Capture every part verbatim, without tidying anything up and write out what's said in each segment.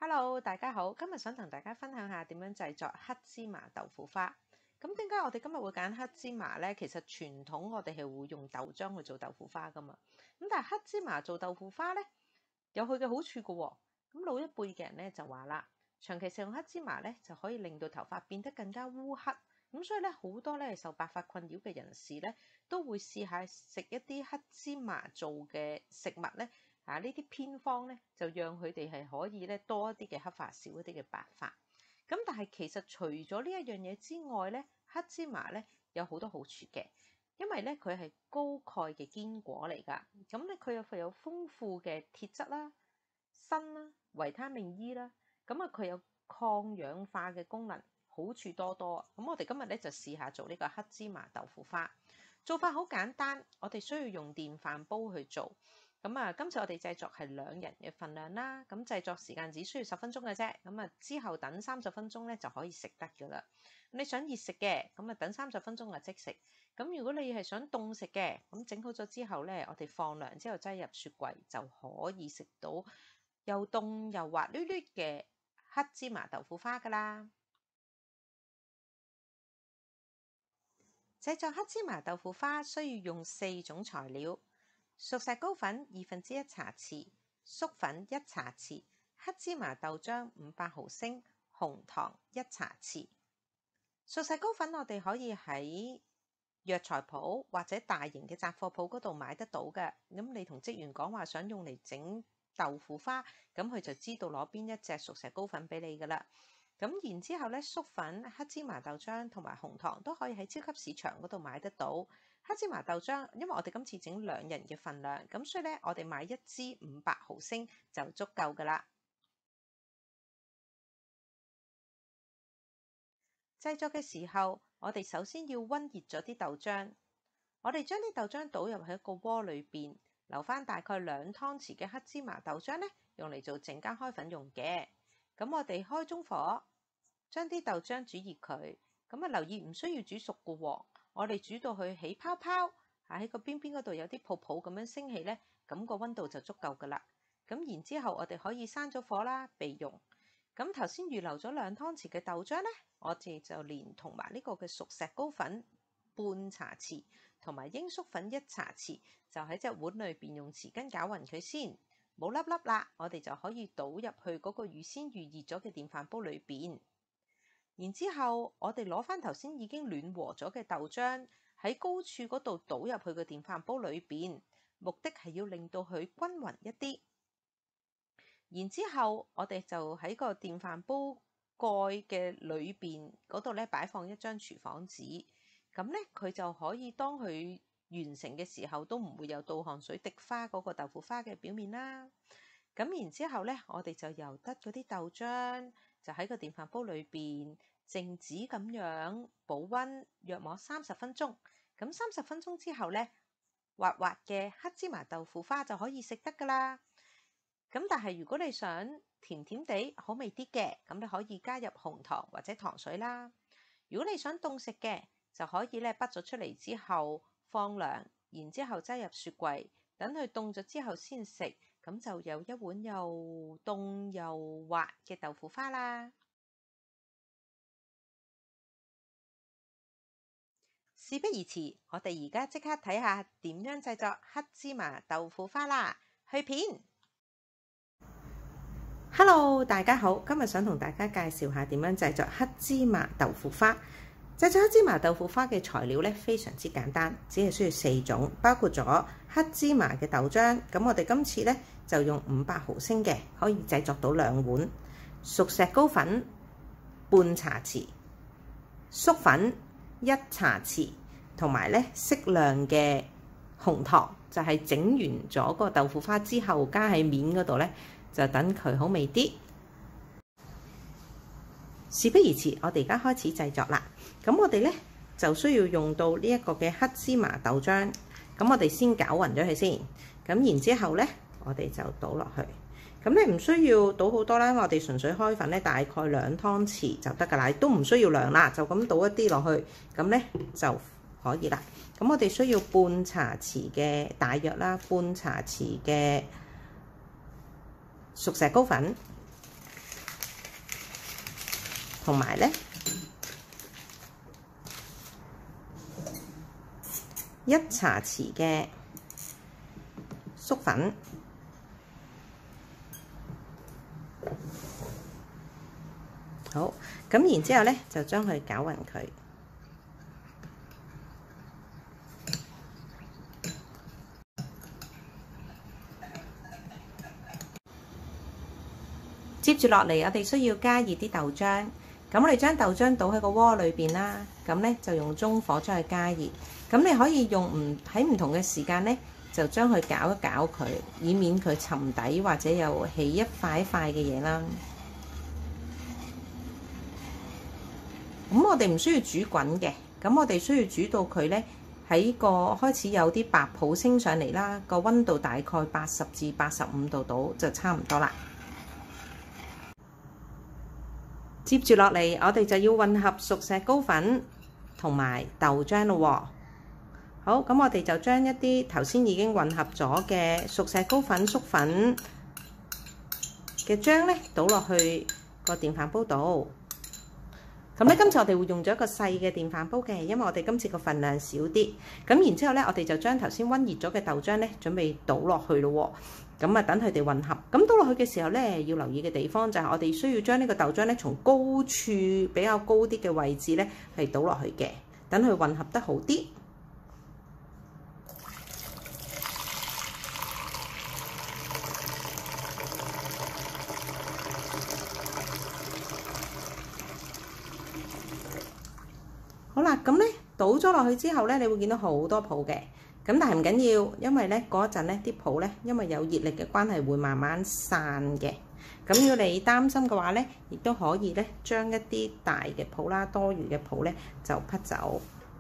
Hello，大家好，今日想同大家分享下點樣製作黑芝麻豆腐花。咁點解我哋今日會揀黑芝麻呢？其實傳統我哋係會用豆漿去做豆腐花噶嘛。咁但係黑芝麻做豆腐花呢，有佢嘅好處噶喎。咁老一輩嘅人呢就話啦，長期食用黑芝麻呢就可以令到頭髮變得更加烏黑。咁所以咧好多咧受白髮困擾嘅人士咧都會試下食一啲黑芝麻做嘅食物咧。啊！呢啲偏方咧，就讓佢哋係可以咧多一啲嘅黑髮，少一啲嘅白髮。咁但係其實除咗呢一樣嘢之外咧，黑芝麻咧有好多好處嘅，因為咧佢係高鈣嘅堅果嚟㗎。咁咧佢又富有豐富嘅鐵質啦、鋅啦、維他命 E 啦。咁啊佢有抗氧化嘅功能，好處多多。咁我哋今日咧就試下做呢個黑芝麻豆腐花。做法好簡單，我哋需要用電飯煲去做。咁啊，今次我哋製作係兩人嘅份量啦。咁製作時間只需要十分鐘嘅啫。咁啊，之後等三十分鐘咧就可以食得噶啦。你想熱食嘅，咁啊等三十分鐘就即食。咁如果你係想凍食嘅，咁整好咗之後咧，我哋放涼之後擠入雪櫃就可以食到又凍又滑捋捋嘅黑芝麻豆腐花噶啦。製作黑芝麻豆腐花需要用四種材料。熟石膏粉二分之一茶匙，粟粉一茶匙，黑芝麻豆漿五百毫升，紅糖一茶匙。熟石膏粉我哋可以喺藥材鋪或者大型嘅雜貨鋪嗰度買得到嘅。咁你同職員講話想用嚟整豆腐花，咁佢就知道攞邊一隻熟石膏粉俾你噶啦。咁然之後咧，粟粉、黑芝麻豆漿同埋紅糖都可以喺超級市場嗰度買得到。黑芝麻豆漿，因為我哋今次整兩人嘅份量，咁所以咧我哋買一支五百毫升就足夠噶啦。製作嘅時候，我哋首先要溫熱咗啲豆漿。我哋將啲豆漿倒入喺一個鍋裏邊，留翻大概兩湯匙嘅黑芝麻豆漿咧，用嚟做陣間開粉用嘅。咁我哋開中火，將啲豆漿煮熱佢。咁啊，留意唔需要煮熟噶喎。我哋煮到佢起泡泡，喺個邊邊嗰度有啲泡泡咁樣升起呢，咁個溫度就足夠噶啦。咁然之後我哋可以閂咗火啦，備用。咁頭先預留咗兩湯匙嘅豆漿呢，我哋就連同埋呢個嘅熟石膏粉半茶匙，同埋鷹粟粉一茶匙，就喺隻碗裏邊用匙羹攪勻佢先，冇粒粒啦，我哋就可以倒入去嗰個預先預熱咗嘅電飯煲裏邊。然之後，我哋攞翻頭先已經暖和咗嘅豆漿，喺高處嗰度倒入去個電飯煲裏邊，目的係要令到佢均勻一啲。然之後，我哋就喺個電飯煲蓋嘅裏邊嗰度咧擺放一張廚房紙，咁咧佢就可以當佢完成嘅時候都唔會有倒汗水滴花嗰個豆腐花嘅表面啦。咁然之後咧，我哋就由得嗰啲豆漿就喺個電飯煲裏邊靜止咁樣保溫，約莫三十分鐘。咁三十分鐘之後咧，滑滑嘅黑芝麻豆腐花就可以食得噶啦。咁但係如果你想甜甜地好味啲嘅，咁你可以加入紅糖或者糖水啦。如果你想凍食嘅，就可以咧滗咗出嚟之後放涼，然之後擠入雪櫃，等佢凍咗之後先食。咁就有一碗又凍又滑嘅豆腐花啦。事不宜遲，我哋而家即刻睇下點樣製作黑芝麻豆腐花啦。去片。Hello， 大家好，今日想同大家介紹下點樣製作黑芝麻豆腐花。製作黑芝麻豆腐花嘅材料咧非常之簡單，只係需要四種，包括咗黑芝麻嘅豆漿。咁我哋今次咧就用五百毫升嘅，可以製作到兩碗。熟石膏粉半茶匙，粟粉一茶匙，同埋咧適量嘅紅糖，就係整完咗個豆腐花之後加喺面嗰度咧，就等佢好味啲。事不宜遲，我哋而家開始製作啦。咁我哋咧就需要用到呢一個嘅黑芝麻豆漿。咁我哋先攪勻咗佢先。咁然之後咧，我哋就倒落去。咁你唔需要倒好多啦，我哋純粹開粉咧，大概兩湯匙就得㗎啦，都唔需要量啦，就咁倒一啲落去，咁咧就可以啦。咁我哋需要半茶匙嘅大約啦，半茶匙嘅熟石膏粉。 同埋咧一茶匙嘅粟粉。好，咁然之後咧就將佢攪勻佢。接住落嚟，我哋需要加熱啲豆漿。咁我哋將豆漿倒喺個鍋裏邊啦。咁咧就用中火將佢加熱。咁你可以用唔喺唔同嘅時間咧，就將佢攪一攪佢，以免佢沉底或者又起一塊一塊嘅嘢啦。咁我哋唔需要煮滾嘅，咁我哋需要煮到佢咧喺個開始有啲白泡升上嚟啦。個溫度大概八十至八十五度度就差唔多啦。接住落嚟，我哋就要混合熟石膏粉同埋豆漿咯喎。好，咁我哋就將一啲頭先已經混合咗嘅熟石膏粉、粟粉嘅漿咧，倒落去個電飯煲度。咁咧，今次我哋會用咗一個細嘅電飯煲嘅，因為我哋今次個份量少啲。咁然之後咧，我哋就將頭先溫熱咗嘅豆漿咧，準備倒落去咯喎。咁啊，等佢哋混合。咁倒落去嘅時候咧，要留意嘅地方就係我哋需要將呢個豆漿咧，從高處比較高啲嘅位置咧，係倒落去嘅，等佢混合得好啲。好啦，咁咧倒咗落去之後咧，你會見到好多泡嘅。咁但係唔緊要，因為咧嗰一陣咧啲泡咧，因為有熱力嘅關係，會慢慢散嘅。咁如果你擔心嘅話咧，亦都可以咧將一啲大嘅泡啦、多餘嘅泡咧就撇走。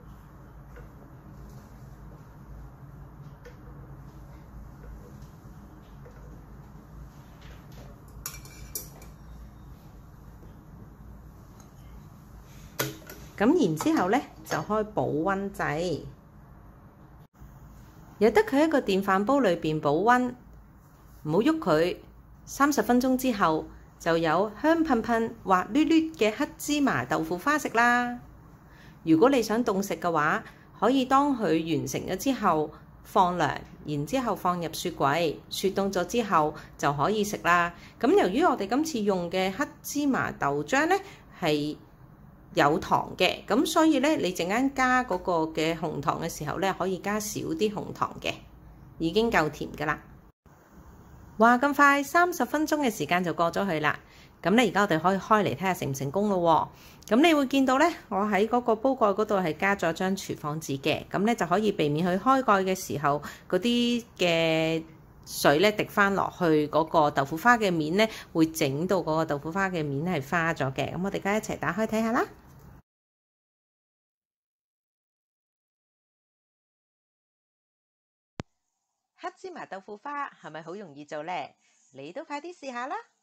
咁然之後咧就開保溫掣。由得佢喺個電飯煲裏邊保溫，唔好喐佢。三十分鐘之後就有香噴噴、滑捋捋嘅黑芝麻豆腐花食啦。如果你想凍食嘅話，可以當佢完成咗之後放涼，然之後放入雪櫃，雪凍咗之後就可以食啦。咁由於我哋今次用嘅黑芝麻豆漿咧係有糖嘅，咁所以咧，你陣間加嗰個嘅紅糖嘅時候咧，可以加少啲紅糖嘅，已經夠甜噶啦。話咁快，三十分鐘嘅時間就過咗去啦。咁咧，而家我哋可以開嚟睇下成唔成功咯喎。咁你會見到咧，我喺嗰個煲蓋嗰度係加咗張廚房紙嘅，咁咧就可以避免佢開蓋嘅時候嗰啲嘅水咧滴翻落去嗰個豆腐花嘅面咧，會整到嗰個豆腐花嘅面係花咗嘅。咁我哋而家一齊打開睇下啦。黑芝麻豆腐花係咪好容易做呢？你都快啲試下啦！